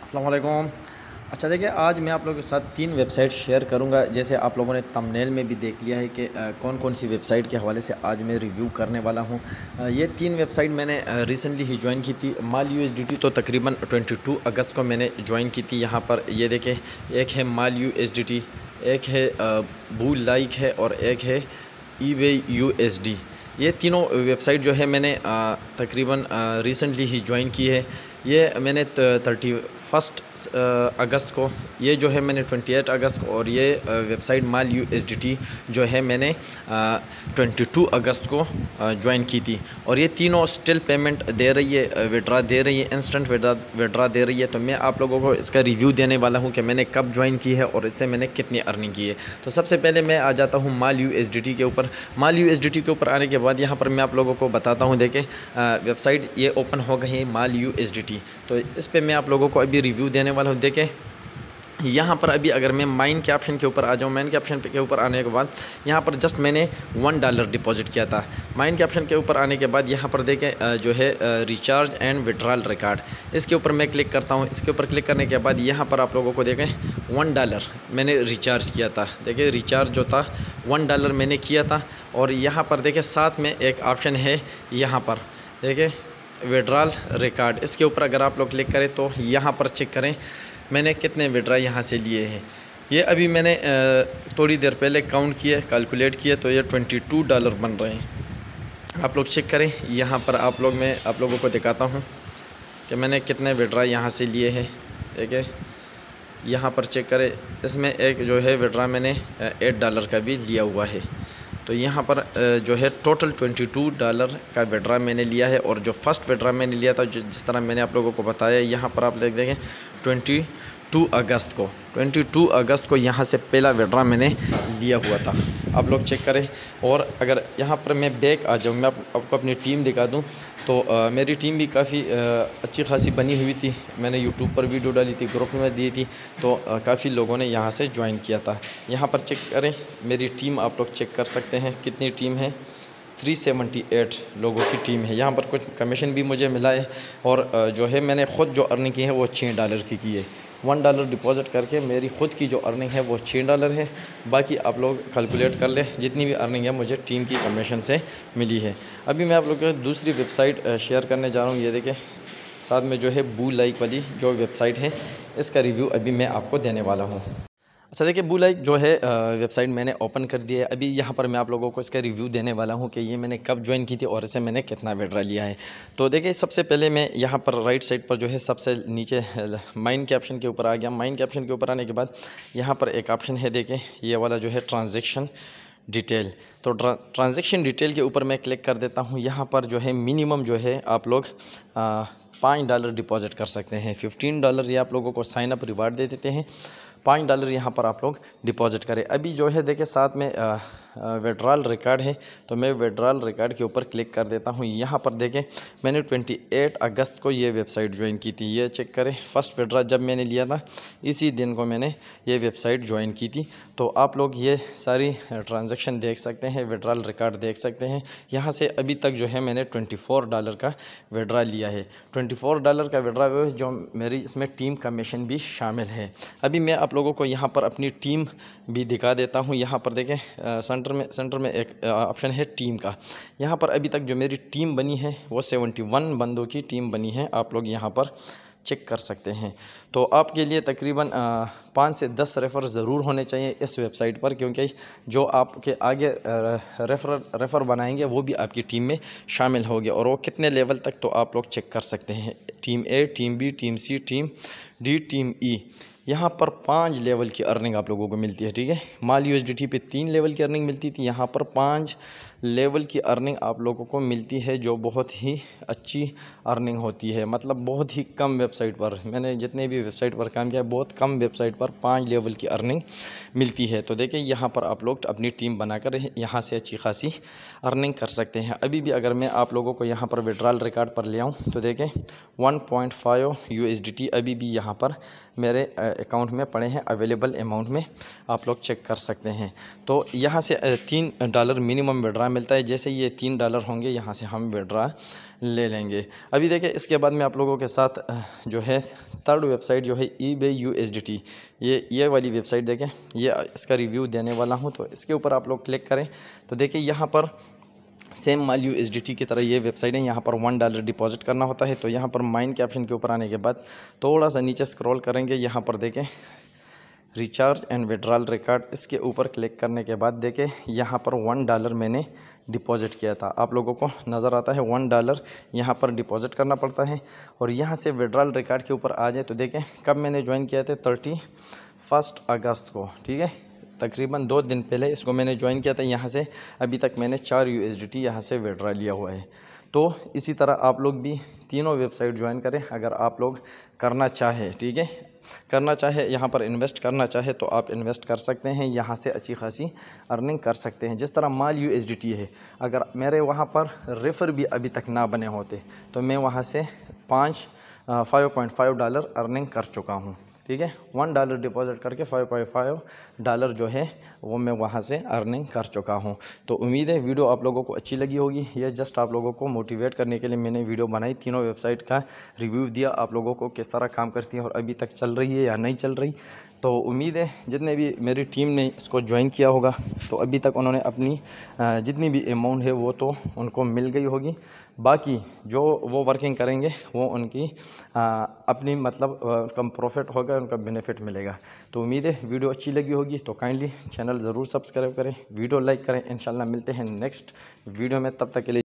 अस्सलाम वालेकुम। अच्छा देखिए, आज मैं आप लोगों के साथ 3 वेबसाइट शेयर करूंगा। जैसे आप लोगों ने थंबनेल में भी देख लिया है कि कौन कौन सी वेबसाइट के हवाले से आज मैं रिव्यू करने वाला हूं। ये 3 वेबसाइट मैंने रिसेंटली ही ज्वाइन की थी। माल USDT तो तकरीबन 22 अगस्त को मैंने ज्वाइन की थी। यहाँ पर ये देखें, एक है माल USDT, एक है बू लाइक है और एक है eBay USD। ये तीनों वेबसाइट जो है मैंने तकरीबन रिसेंटली ही ज्वाइन की है। ये मैंने 31 अगस्त को, ये जो है मैंने 28 अगस्त को, और ये वेबसाइट माल USDT जो है मैंने 22 अगस्त को ज्वाइन की थी। और ये तीनों स्टिल पेमेंट दे रही है, विड्रा दे रही है, इंस्टेंट विड्रा दे रही है। तो मैं आप लोगों को इसका रिव्यू देने वाला हूँ कि मैंने कब ज्वाइन की है और इससे मैंने कितनी अर्निंग की है। तो सबसे पहले मैं आ जाता हूँ माल USDT के ऊपर। माल USDT के ऊपर आने के बाद यहाँ पर मैं आप लोगों को बताता हूँ। देखें, वेबसाइट ये ओपन हो गई है माल USDT। तो इस पे मैं आप लोगों को अभी रिव्यू देने वाला हूँ। देखें, यहाँ पर अभी अगर मैं माइन के ऑप्शन के ऊपर आ जाऊँ, माइन के ऑप्शन के ऊपर आने के बाद यहाँ पर जस्ट मैंने $1 डिपॉजिट किया था। माइन के ऑप्शन के ऊपर आने के बाद यहाँ पर देखें जो है रिचार्ज एंड विड्रॉल रिकॉर्ड, इसके ऊपर मैं क्लिक करता हूँ। इसके ऊपर क्लिक करने के बाद यहाँ पर आप लोगों को देखें $1 मैंने रिचार्ज किया था। देखिए, रिचार्ज जो था $1 मैंने किया था। और यहाँ पर देखें साथ में एक ऑप्शन है, यहाँ पर देखें विड्रॉल रिकॉर्ड, इसके ऊपर अगर आप लोग क्लिक करें तो यहाँ पर चेक करें मैंने कितने विड्रा यहाँ से लिए हैं। ये अभी मैंने थोड़ी देर पहले काउंट किए, कैलकुलेट किए, तो ये $22 बन रहे हैं। आप लोग चेक करें। यहाँ पर मैं आप लोगों को दिखाता हूँ कि मैंने कितने विड्रा यहाँ से लिए हैं। देखिए, यहाँ पर चेक करें, इसमें एक जो है विड्रा मैंने $8 का भी लिया हुआ है। तो यहाँ पर जो है टोटल $22 का विड्रा मैंने लिया है। और जो फर्स्ट विड्रा मैंने लिया था, जिस तरह मैंने आप लोगों को बताया, यहाँ पर आप देखें 22 अगस्त को यहाँ से पहला विड्रा मैंने लिया हुआ था। आप लोग चेक करें। और अगर यहाँ पर मैं बैक आ जाऊँ, मैं आपको अपनी टीम दिखा दूँ, तो मेरी टीम भी काफ़ी अच्छी खासी बनी हुई थी। मैंने यूट्यूब पर वीडियो डाली थी, ग्रुप में दी थी, तो काफ़ी लोगों ने यहाँ से ज्वाइन किया था। यहाँ पर चेक करें, मेरी टीम आप लोग चेक कर सकते हैं कितनी टीम है। 378 लोगों की टीम है। यहाँ पर कुछ कमीशन भी मुझे मिला है। और जो है मैंने ख़ुद जो अर्निंग की है वो $6 की है। $1 डिपॉजिट करके मेरी ख़ुद की जो अर्निंग है वो $6 है। बाकी आप लोग कैलकुलेट कर लें, जितनी भी अर्निंग है मुझे टीम की कमीशन से मिली है। अभी मैं आप लोग को दूसरी वेबसाइट शेयर करने जा रहा हूँ। ये देखें, साथ में जो है बू लाइक वाली जो वेबसाइट है, इसका रिव्यू अभी मैं आपको देने वाला हूँ। अच्छा देखिए, बू लाइक जो है वेबसाइट मैंने ओपन कर दिया है। अभी यहाँ पर मैं आप लोगों को इसका रिव्यू देने वाला हूँ कि ये मैंने कब ज्वाइन की थी और इसे मैंने कितना विड्रा लिया है। तो देखिए, सबसे पहले मैं यहाँ पर राइट साइड पर जो है सबसे नीचे माइन के ऑप्शन के ऊपर आ गया। माइन के ऑप्शन के ऊपर आने के बाद यहाँ पर एक ऑप्शन है, देखें ये वाला जो है ट्रांजेक्शन डिटेल। तो ट्रांजेक्शन डिटेल के ऊपर मैं क्लिक कर देता हूँ। यहाँ पर जो है मिनिमम जो है आप लोग $5 डिपॉजिट कर सकते हैं। $15 ये आप लोगों को साइन अप रिवार्ड दे देते हैं। $5 यहाँ पर आप लोग डिपॉजिट करें। अभी जो है देखिए साथ में विड्रॉल रिकॉर्ड है, तो मैं विड्रॉल रिकॉर्ड के ऊपर क्लिक कर देता हूँ। यहाँ पर देखें मैंने 28 अगस्त को ये वेबसाइट ज्वाइन की थी। ये चेक करें, फर्स्ट विड्रॉ जब मैंने लिया था इसी दिन को मैंने ये वेबसाइट ज्वाइन की थी। तो आप लोग ये सारी ट्रांजैक्शन देख सकते हैं, विड्रॉल रिकॉर्ड देख सकते हैं। यहाँ से अभी तक जो है मैंने $24 का विड्रॉ लिया है। $24 का विड्रॉ जो मेरी इसमें टीम कमीशन भी शामिल है। अभी मैं आप लोगों को यहाँ पर अपनी टीम भी दिखा देता हूँ। यहाँ पर देखें सेंटर में एक ऑप्शन है टीम का। यहाँ पर अभी तक जो मेरी टीम बनी है वो 71 बंदों की टीम बनी है। आप लोग यहाँ पर चेक कर सकते हैं। तो आपके लिए तकरीबन 5 से 10 रेफ़र ज़रूर होने चाहिए इस वेबसाइट पर, क्योंकि जो आपके आगे रेफ़र बनाएंगे वो भी आपकी टीम में शामिल होंगे। और वो कितने लेवल तक, तो आप लोग चेक कर सकते हैं। Team A, team B, team C, team D, team E. यहाँ पर 5 लेवल की अर्निंग आप लोगों को मिलती है। ठीक है, माल USDT पे 3 लेवल की अर्निंग मिलती थी, यहाँ पर 5 लेवल की अर्निंग आप लोगों को मिलती है, जो बहुत ही अच्छी अर्निंग होती है। मतलब बहुत ही कम वेबसाइट पर, मैंने जितने भी वेबसाइट पर काम किया, बहुत कम वेबसाइट पर 5 लेवल की अर्निंग मिलती है। तो देखिए, यहाँ पर आप लोग अपनी टीम बनाकर यहाँ से अच्छी खासी अर्निंग कर सकते हैं। अभी भी अगर मैं आप लोगों को यहाँ पर विड्रॉल रिकॉर्ड पर ले आऊँ तो देखें 1.5 USDT अभी भी यहाँ पर मेरे अकाउंट में पड़े हैं, अवेलेबल अमाउंट में आप लोग चेक कर सकते हैं। तो यहाँ से $3 मिनिमम विड्रा मिलता है। जैसे ये $3 होंगे यहाँ से हम विड्रा ले लेंगे। अभी देखें, इसके बाद मैं आप लोगों के साथ जो है थर्ड वेबसाइट जो है eBay USDT, ये वाली वेबसाइट देखें, ये इसका रिव्यू देने वाला हूँ। तो इसके ऊपर आप लोग क्लिक करें तो देखिए यहाँ पर सेम माल USDT की तरह ये वेबसाइट है। यहाँ पर $1 डिपॉजिट करना होता है। तो यहाँ पर माइन के ऑप्शन के ऊपर आने के बाद थोड़ा सा नीचे स्क्रॉल करेंगे, यहाँ पर देखें रिचार्ज एंड विड्रॉल रिकॉर्ड, इसके ऊपर क्लिक करने के बाद देखें यहाँ पर $1 मैंने डिपॉजिट किया था। आप लोगों को नज़र आता है $1 यहाँ पर डिपॉजिट करना पड़ता है। और यहाँ से विड्रॉल रिकॉर्ड के ऊपर आ जाए तो देखें कब मैंने ज्वाइन किया था, 31 अगस्त को, ठीक है, तकरीबन 2 दिन पहले इसको मैंने ज्वाइन किया था। यहाँ से अभी तक मैंने 4 USDT यहाँ से विड्रॉ लिया हुआ है। तो इसी तरह आप लोग भी तीनों वेबसाइट ज्वाइन करें अगर आप लोग करना चाहे, ठीक है, करना चाहे, यहाँ पर इन्वेस्ट करना चाहे तो आप इन्वेस्ट कर सकते हैं, यहाँ से अच्छी खासी अर्निंग कर सकते हैं। जिस तरह माल USDT है, अगर मेरे वहाँ पर रेफ़र भी अभी तक ना बने होते तो मैं वहाँ से $5.5 अर्निंग कर चुका हूँ, ठीक है। $1 डिपॉजिट करके $5.5 जो है वो मैं वहाँ से अर्निंग कर चुका हूँ। तो उम्मीद है वीडियो आप लोगों को अच्छी लगी होगी। यह जस्ट आप लोगों को मोटिवेट करने के लिए मैंने वीडियो बनाई, तीनों वेबसाइट का रिव्यू दिया, आप लोगों को किस तरह काम करती है और अभी तक चल रही है या नहीं चल रही। तो उम्मीद है जितने भी मेरी टीम ने इसको ज्वाइन किया होगा तो अभी तक उन्होंने अपनी जितनी भी अमाउंट है वो तो उनको मिल गई होगी। बाकी जो वो वर्किंग करेंगे वो उनकी अपनी मतलब उनका प्रॉफिट होगा, उनका बेनिफिट मिलेगा। तो उम्मीद है वीडियो अच्छी लगी होगी। तो काइंडली चैनल ज़रूर सब्सक्राइब करें, वीडियो लाइक करें। इंशाल्लाह मिलते हैं नेक्स्ट वीडियो में, तब तक के लिए